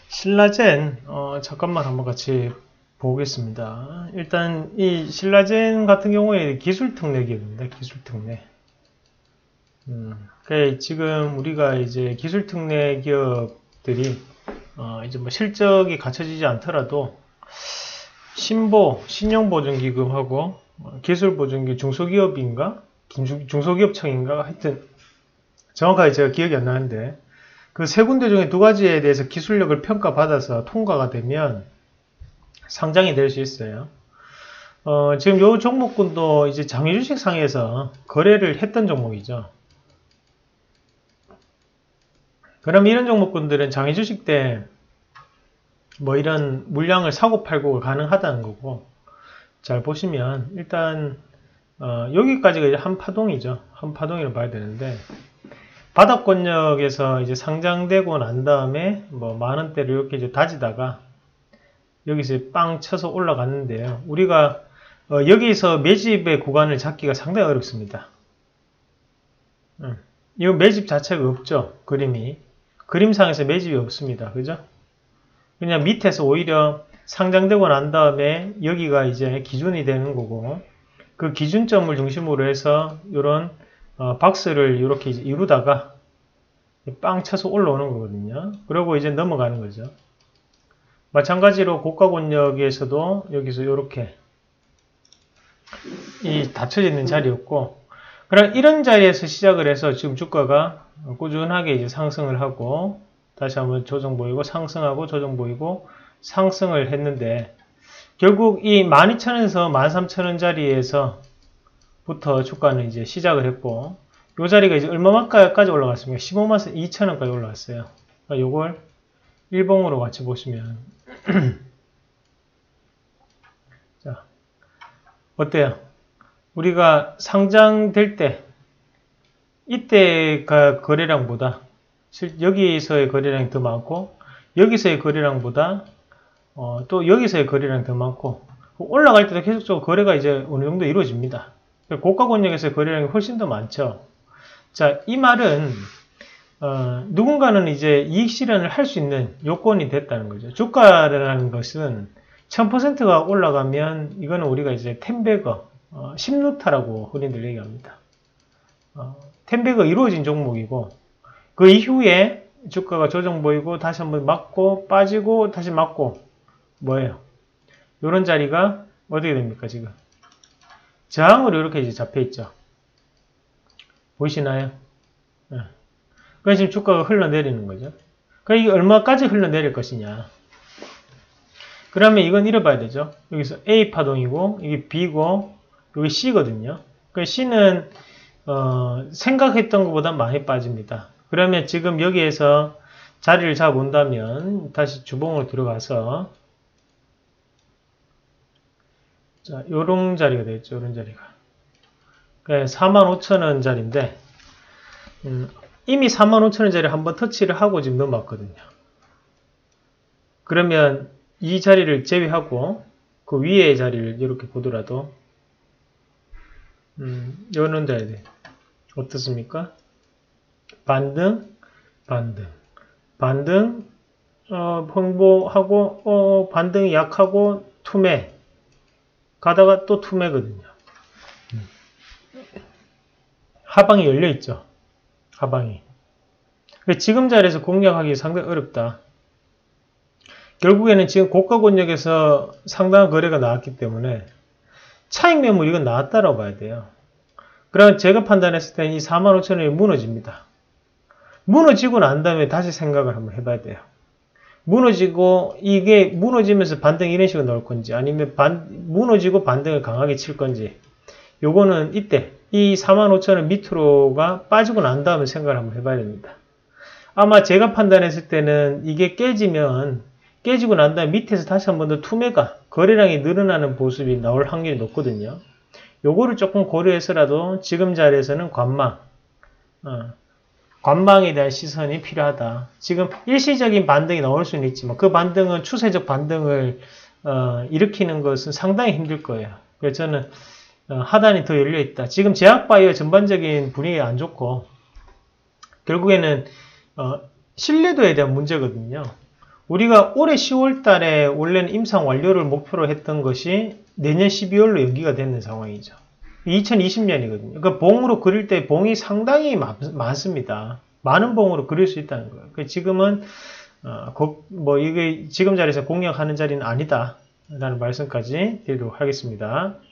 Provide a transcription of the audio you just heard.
신라젠, 잠깐만 한번 같이 보겠습니다. 일단 이 신라젠 같은 경우에 기술특례 기업입니다. 기술특례. 지금 우리가 이제 기술특례 기업들이 이제 뭐 실적이 갖춰지지 않더라도 신용보증기금하고 기술보증기 중소기업인가? 중소기업청인가? 하여튼 정확하게 제가 기억이 안 나는데 그 세 군데 중에 두 가지에 대해서 기술력을 평가받아서 통과가 되면 상장이 될 수 있어요. 지금 요 종목군도 이제 장외주식상에서 거래를 했던 종목이죠. 그럼 이런 종목군들은 장외주식 때 뭐 이런 물량을 사고 팔고가 가능하다는 거고, 잘 보시면 일단 여기까지가 이제 한 파동이죠. 한 파동이라고 봐야 되는데 바닥권역에서 이제 상장되고 난 다음에 뭐 만원대를 이렇게 이제 다지다가 여기서 빵 쳐서 올라갔는데요. 우리가 여기서 매집의 구간을 잡기가 상당히 어렵습니다. 이거 매집 자체가 없죠. 그림상에서 매집이 없습니다. 그죠? 그냥 밑에서 오히려 상장되고 난 다음에 여기가 이제 기준이 되는 거고, 그 기준점을 중심으로 해서 이런 박스를 이렇게 이루다가 빵 쳐서 올라오는 거거든요. 그리고 이제 넘어가는 거죠. 마찬가지로 고가권역에서도 여기서 이렇게 이 닫혀져 있는 자리였고, 그럼 이런 자리에서 시작을 해서 지금 주가가 꾸준하게 이제 상승을 하고 다시 한번 조정 보이고 상승하고 조정 보이고 상승을 했는데, 결국 이 12,000원에서 13,000원 자리에서부터 주가는 이제 시작을 했고, 이 자리가 이제 얼마만까지 올라갔습니까? 15만 2천원까지 올라갔어요. 그러니까 요걸 일봉으로 같이 보시면 자, 어때요? 우리가 상장될 때 이때가 거래량보다 여기서의 거래량이 더 많고, 여기서의 거래량보다 또 여기서의 거래량이 더 많고, 올라갈 때도 계속적으로 거래가 이제 어느 정도 이루어집니다. 고가권역에서의 거래량이 훨씬 더 많죠. 자, 이 말은 누군가는 이제 이익 실현을 할 수 있는 요건이 됐다는 거죠. 주가라는 것은 1000%가 올라가면 이거는 우리가 이제 텐베거, 10루타라고 흔히들 얘기합니다. 텐베거 이루어진 종목이고, 그 이후에 주가가 조정 보이고 다시 한번 맞고 빠지고 다시 맞고 뭐예요? 이런 자리가 어떻게 됩니까? 지금 저항으로 이렇게 이제 잡혀 있죠. 보이시나요? 그래서 지금 주가가 흘러내리는 거죠. 그러니까 이게 얼마까지 흘러내릴 것이냐. 그러면 이건 이래 봐야 되죠. 여기서 A 파동이고 이게 B고 여기 C거든요. 그러니까 C는 생각했던 것보다 많이 빠집니다. 그러면 지금 여기에서 자리를 잡아본다면 다시 주봉으로 들어가서 자, 요런 자리가 되겠죠. 요런 자리가. 그러니까 45,000원 자리인데 이미 45,000원 자리 한번 터치를 하고 지금 넘어왔거든요. 그러면 이 자리를 제외하고 그 위의 자리를 이렇게 보더라도 요런 자리 어떻습니까? 반등, 홍보하고 반등이 약하고 투매 가다가 또 투매거든요. 하방이 열려있죠. 하방이. 지금 자리에서 공략하기 상당히 어렵다. 결국에는 지금 고가권역에서 상당한 거래가 나왔기 때문에 차익 매물 이건 나왔다라고 봐야 돼요. 그럼 제가 판단했을 때 이 45,000원이 무너집니다. 무너지고 난 다음에 다시 생각을 한번 해봐야 돼요. 무너지고 이게 무너지면서 반등 이런 식으로 나올 건지, 아니면 무너지고 반등을 강하게 칠 건지, 요거는 이때 이 45,000원 밑으로가 빠지고 난 다음에 생각을 한번 해봐야 됩니다. 아마 제가 판단했을 때는 이게 깨지고 난 다음에 밑에서 다시 한 번 더 투매가 거래량이 늘어나는 모습이 나올 확률이 높거든요. 요거를 조금 고려해서라도 지금 자리에서는 관망에 대한 시선이 필요하다. 지금 일시적인 반등이 나올 수는 있지만 그 반등은 추세적 반등을 일으키는 것은 상당히 힘들 거예요. 그래서 저는 하단이 더 열려있다. 지금 제약바이오 전반적인 분위기가 안 좋고 결국에는 신뢰도에 대한 문제거든요. 우리가 올해 10월 달에 원래는 임상 완료를 목표로 했던 것이 내년 12월로 연기가 되는 상황이죠. 2020년이거든요. 그러니까 봉으로 그릴 때 봉이 상당히 많습니다. 많은 봉으로 그릴 수 있다는 거예요. 그러니까 지금은 이게 지금 자리에서 공략하는 자리는 아니다 라는 말씀까지 드리도록 하겠습니다.